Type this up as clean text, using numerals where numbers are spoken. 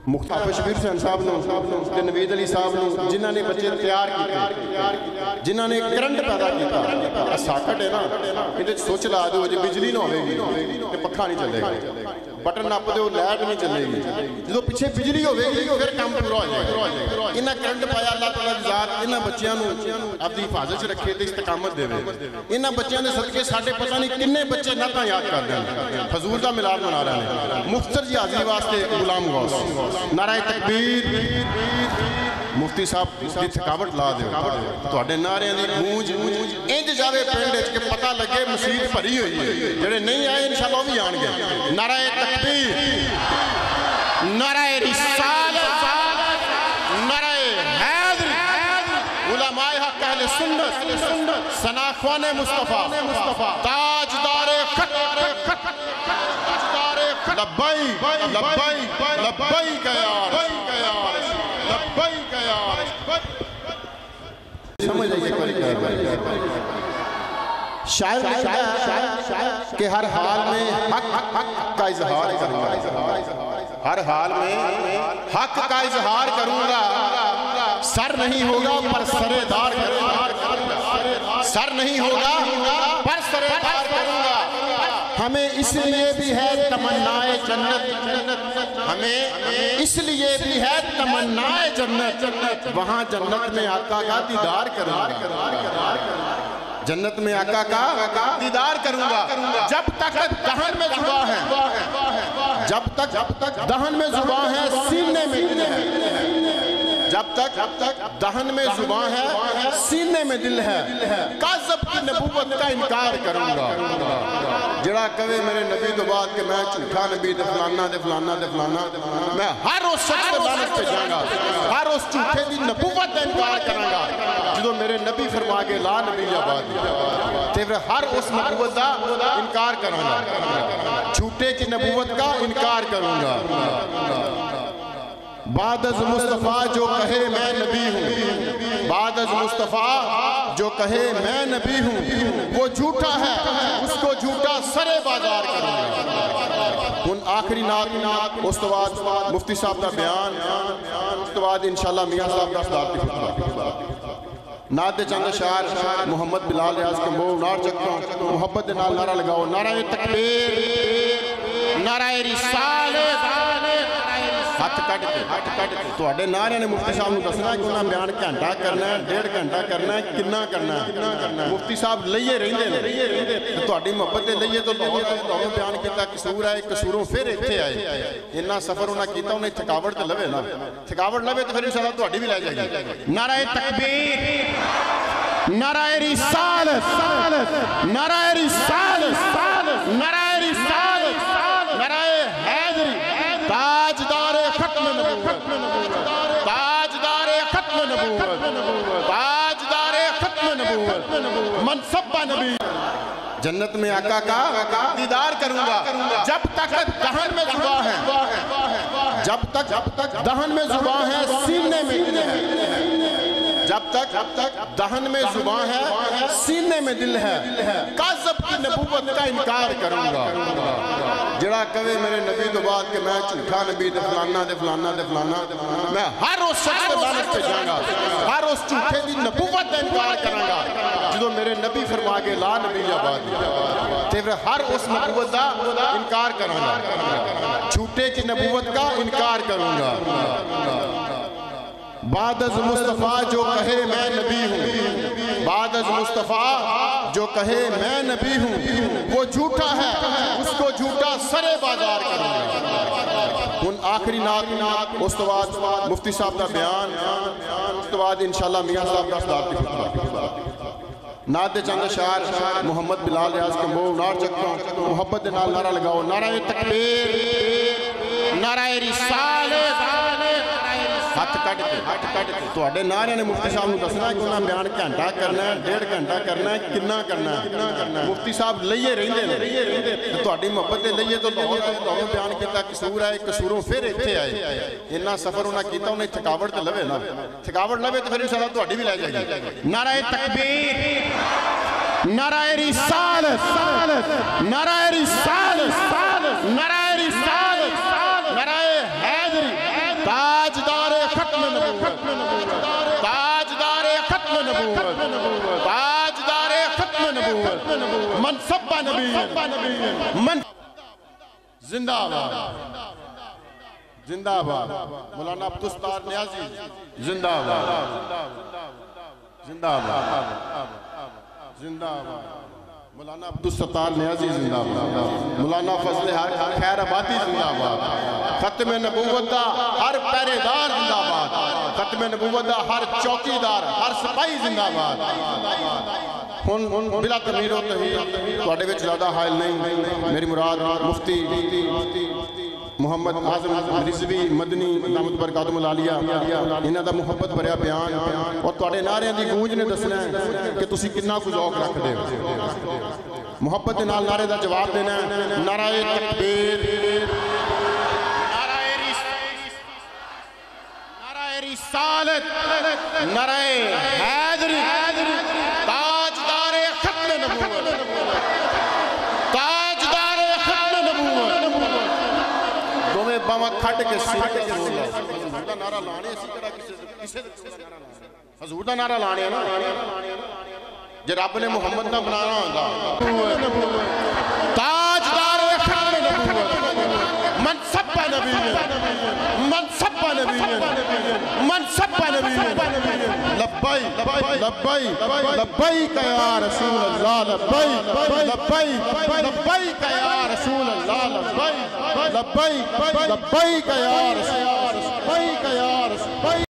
मुख्तार शबीर हुसैन साहब ने नवीद अली साहब ने जिन्होंने बच्चे तैयार किए, जिन्होंने करंट पैदा किया। साकट है ना, ये सोच ला दो जो बिजली ना होगी तो पखा नहीं चलेगा, बटन नप दो लाइट नहीं चलेगी, जो पिछे बिजली होगी फिर काम पूरा हो जाएगा। इन्हें करंट पाया अल्लाह ताला दी ज़ात इन्होंने बच्चों अपनी हिफाजत च रखे तो इस्तकामत देवे। इन्होंने बच्चों के सदके साढ़े पता नहीं किन्ने बच्चे नाता याद कर दें, हजूर का मिलाद मना रहे हैं। मुख्तर जी हाज़री वास्ते गुलाम गौस, नारा तकबीर। मुफ्ती साहब की थकावट ला दो, तुहाडे नारियां दी गूंज इंज जावे पिंड च कि पता लगे मसीत भरी हुई है। जेड़े नहीं आए इंशाअल्लाह वो भी आएंगे। नारा तकबीर, नारा रिसालत, नारा हैदरी, उलमाए हक अहले सुन्नत, सनाख्वाने मुस्तफा, ताजदारे खत, लब्बाई लब्बाई लब्बाई का यार, लब्बाई का यार। समझ आइए शायर के हर हाल में हक का इजहार करूंगा, हर हाल में हक का इजहार करूंगा। सर नहीं होगा पर सरेदार करूंगा, सर नहीं होगा पर सरेदार करूंगा। हमें इसलिए भी है तमन्नाए जन्नत, हमें इसलिए भी है तमन्नाए जन्नत, वहाँ जन्नत में आका का दीदार करूंगा, जन्नत में आका का दीदार करूंगा। जब तक दहन में जुबान है, जब तक दहन में जुबान है सीने में दिल है, जब तक दहन में जुबान है सीने में दिल है। काज़ब की नबूवत का इनकार करूंगा। जड़ा कवे मेरे नबी तो बाद के मैं झूठा नबी दे फलाना दे फलाना दे फलाना, मैं हर उस शख्स को लानत पे जाऊंगा, हर उस झूठे की नबूवत का इनकार करूंगा जो मेरे नबी फरमा के ला नबी आबाद ते फिर हर उस नबूवत का इनकार करूंगा, झूठे की नबूवत का इनकार करूंगा। बादज मुस्तफ़ा जो कहे मैं नबी हूँ, बादज मुस्तफ़ा जो कहे मैं नबी हूँ, वो झूठा है, उसको झूठा सरे बाजार करूँगा। उन आखिरी नात उस तो बाद मुफ्ती साहब का बयान, उस तो बाद इंशाअल्लाह मियाँ साहब का सलात नात दे चंद शार मोहम्मद बिलाल रियाज के मोह नार चक्को मोहब्बत दे नाल नारा लगाओ। नारा तकबीर, नारा रिसालत, हथ कट के तुहाडे नारे ने मुफ्ती साहब ने दसना कि उन्हें बयान घंटा करना है, 1.5 घंटा करना है, कितना करना है। मुफ्ती साहब लइए रहिंदे ने, तुहाडी मोहब्बत दे लइए तो तुहानू बयान किया कसूर है, कसूरों फिर इत्थे आए। इन्ना सफर उन्हें किया, उन्हें थकावट तो लवे ना, थकावट लवे तो फिर इंशाअल्लाह तुहाडी भी लै जाएगी। नारा तकबीर, नारा रिसालत, नारा रिसालत, नारा रिसालत, नारा हैदरी, ताजदार खत्म नबूवत, ताजदार खत्म नबूवत, ताजदार खत्म नबूवत, मनसब्बा नबी। जन्नत में आका का दीदार करूंगा। जब तक दहन में जुबान है, जब तक दहन में जुबान है सीने में दिल है, जब तक दहन में जुबान है सीने में दिल है। काज़ब की नबूवत का इनकार करूंगा। जड़ा कवे मेरे नबी तो बाद के मैं झूठा नबी दे फलाना दे फलाना दे फलाना, मैं हर उस शख्स को लानत पे जाऊंगा, हर उस झूठे की नबूवत का इनकार करूंगा जो मेरे नबी फरमा के ला नबी आबाद ते फिर हर उस नबूवत का इनकार करूंगा, झूठे की नबूवत का इनकार करूंगा। बादज मुस्तफ़ा जो कहे मैं नबी हूँ, बादज मुस्तफ़ा जो कहे मैं नबी हूँ, वो झूठा है, उसको झूठा सरे बाजार करूँगा। उन आखिरी नात उस तो बाद मुफ्ती साहब का बयान, उस तो बाद इंशाअल्लाह मियाँ साहब का सलात नात दे चंद शार मोहम्मद बिलाल रियाज के मोह नार चक्को मोहब्बत दे नाल नारा लगाओ। नारा तकबीर, नारा रिसालत, हथ कट के तुहाडे नारे ने मुफ्ती साहब ने दसना कि उन्हें बयान घंटा करना है, 1.5 घंटा करना है, कितना करना है। मुफ्ती साहब लइए रहिंदे ने, तुहाडी मोहब्बत दे लइए तो तुहानू बयान किया कसूर है, कसूरों फिर इत्थे आए। इन्ना सफर उन्हें किया, उन्हें थकावट तो लवे ना, थकावट लवे तो फिर इंशाअल्लाह तुहाडी भी लै जाएगी। नारा तकबीर, नारा रिसालत, नारा रिसालत, नारा रिसालत, नारा हैदरी, من سب نبی من زندہ آباد زندہ آباد مولانا عبدالستار نیازی زندہ آباد زندہ آباد زندہ آباد مولانا عبدالستار نیازی زندہ آباد مولانا فضل خیر آبادی زندہ آباد ختم نبوت دا ہر پہرے دار زندہ آباد ختم نبوت دا ہر چوکی دار ہر سپاہی زندہ آباد بلا تمیر و تحیر توڑے وچ زیادہ حائل نہیں میری مراد مفتی محمد اعظم رضوی مدنی دامت برکاتہم العالیہ انہاں دا محبت بھریا بیان اور توڑے نعرے دی گونج نے دسنا ہے کہ تسی کتنا کچھ ذوق رکھ دے محبت نال نعرے دا جواب دینا ہے نعرہ تکبیر نعرہ رسالت نعرہ حیدری تاجدار ختم نبوت تاجدار ختم نبوت دومیں باما کھٹ کے سینے کے بولا حضور دا نعرہ لانے اسی طرح کسے حضور دا نعرہ لانے جے رب نے محمد دا بنانا ہوگا تاجدار ختم نبوت منصب نبی منصب نبی منصب نبی لبائی لبائی لبائی کا یا رسول اللہ لبائی لبائی لبائی کا یا رسول اللہ لبائی لبائی لبائی کا یا رسول اللہ